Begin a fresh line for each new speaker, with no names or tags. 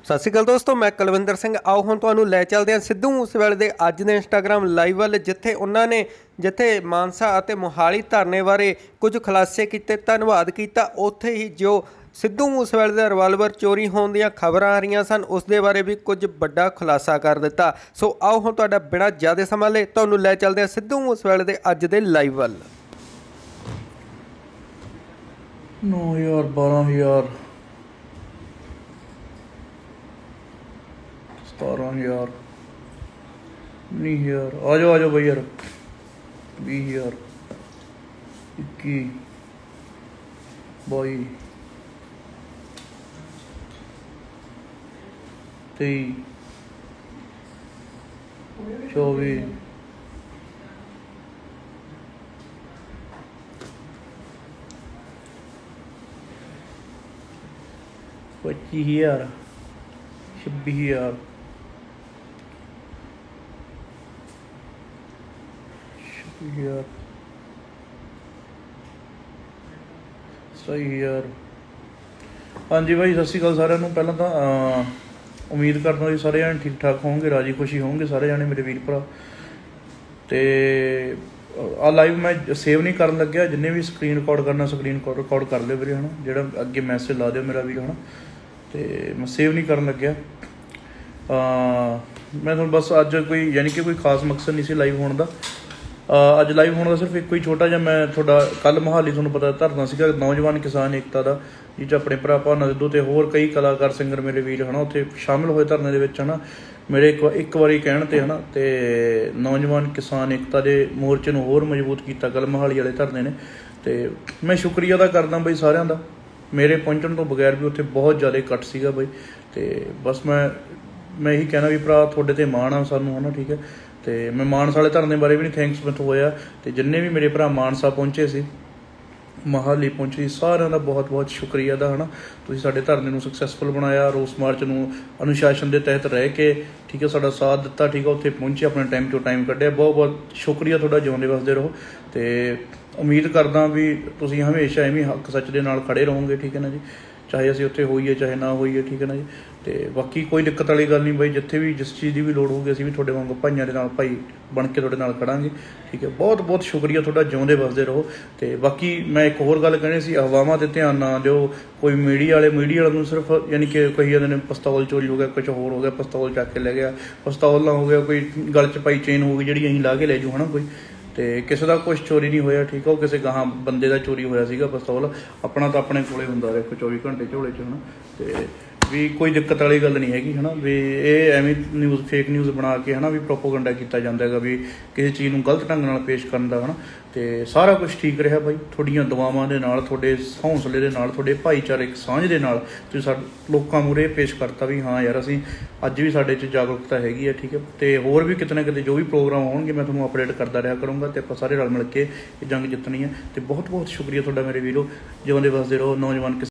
सत श्री अकाल दोस्तों, मैं कुलविंदर सिंह। आओ हुण तुहानूं लै चलदे हां सिद्धू मूसेवाले दे अज दे इंस्टाग्राम लाइव वाल, जिथे मानसा अते मोहाली धरने बारे कुछ खुलासे कीते, धन्नवाद कीता। उत्थे ही जो सिद्धू मूसेवाले दा रिवाल्वर चोरी होण दीआं खबरां आ रहीआं सन, उस दे बारे भी कुछ वड्डा खुलासा कर दिता। सो आओ हुण तुहाडा बिना ज़्यादा समां लए तुहानूं लै चलदे हां सिद्धू मूसेवाले दे अज दे लाइव वाल।
9,000 12,000 17,000 19,000 आ जाओ भाई यार। 20,000 21 22 23 24 25,000 26,000 27,000। हाँ जी भाई, सत श्री अकाल साਰਿਆਂ ਨੂੰ। ਪਹਿਲਾਂ ਤਾਂ उम्मीद करता जी सारे जाने ठीक ठाक होंगे, राजी खुशी होंगे सारे जाने मेरे वीर भरा। तो आ लाइव मैं सेव नहीं कर लग्या, जिन्हें भी स्क्रीन रिकॉर्ड करना स्क्रीन रिकॉर्ड कर लियो वीरे, है ना। जो अगे मैसेज ला दियो मेरा वीर, है ना। तो मैं सेव नहीं कर लग्या। मैं थोड़ा बस अज कोई यानी कि कोई खास मकसद नहीं सी लाइव होने का। अज लाइव होने का सिर्फ एक कोई छोटा जिहा, मैं थोड़ा कल मोहाली तुहानूं पता धरना सीगा नौजवान किसान एकता का, जिस अपने भरा भावना सिद्धू ते होर कई कलाकार सिंगर मेरे वीर, है ना, उत्थे शामिल होए धरने दे विच, है ना। मेरे एक बारी कहण ते, है ना, ते नौजवान किसान एकता के मोर्चे नूं होर मजबूत किया कल मोहाली वाले धरने ने। तो मैं शुक्रिया अदा करदा बई सारिਆਂ ਦਾ। मेरे पहुंचण तो बगैर भी उत्थे बहुत ज़्यादा इकट्ठ सीगा बई। तो बस मैं यही कहना भी भरा तुहाडे ते माण आ सानूं, है ना, ठीक है। तो मैं मानसा वाले धरने बारे भी नहीं थैंक्स मैथों होया। तो जिन्ने भी मेरे भरा मानसा पहुंचे सी, मोहाली पहुंचे, सारिਆਂ ਦਾ बहुत बहुत शुक्रिया दा, है ना। तुसीं साडे धरने नूं सक्सैसफुल बनाया, रोस मार्च नूं अनुशासन के तहत रह के, ठीक है, साडा साथ दिता, ठीक है, उत्थे पहुंचे, अपने टाइम चों टाइम कढिया। बहुत बहुत शुक्रिया तुहाडा, जिउंदे वसदे रहो। तो उम्मीद करदा भी तुसीं हमेशा इवें हक सच दे नाल खड़े रहोगे, ठीक है ना जी। चाहे असीं उत्थे होईए चाहे ना होईए, ठीक है ना जी। तो बाकी कोई दिक्कत वाली गल नहीं बई, जिथे भी जिस चीज़ की भी लोड़ होगी असीं भी तुहाडे वांगू भाईआं दे नाल भाई बन के तुहाडे नाल खड़ांगे, ठीक है। बहुत बहुत शुक्रिया तुहाडा, जिउंदे वसदे रहो। तो बाकी मैं एक होर गल कहनी सी, अफवाहां ते ध्यान ना दिओ। कोई मीडिया वाले नूं सिर्फ यानी कि कही जांदे ने पिस्तौल चोरी हो गया, कुछ होर हो गया, पिस्तौल चक के लै गया, पिस्तौल ना हो गया, कोई गल च पाई चेन हो गई जिहड़ी असीं ला के लै जू, है ना। कोई तो किसी का कुछ चोरी नहीं होया, ठीक है। वो किसी गाहां बंदे का चोरी होया सीगा पिस्तौल, अपना तो अपने कोले हुंदा रहे 24 घंटे झोले च, है ना। तो भी कोई दिक्कत वाली गल नहीं हैगी, है ना। भी ये एवें न्यूज़ फेक न्यूज़ बना के, है ना, भी प्रोपोगंडा किया जाता है भी किसी चीज़ को गलत ढंग नाल पेश करन दा, है ना। तो सारा कुछ ठीक रहा भाई, तुहाडीआं दुआवां दे नाल, तुहाडे हौसले दे नाल, तुहाडे भाईचारक सांझ दे नाल तुसीं साडे लोकां मूहरे पेश करता भी हाँ यार असीं अज भी साडे च जागरूकता हैगी है, ठीक है। तो होर भी किते ना किते जो भी प्रोग्राम होणगे मैं तुहानूं अपडेट करता रहा करूँगा। तो आपां सारे रल मिल के जंग जितनी है। तो बहुत बहुत शुक्रिया तुहाडा मेरे वीरो, जिउंदे वसदे रहो नौजवान।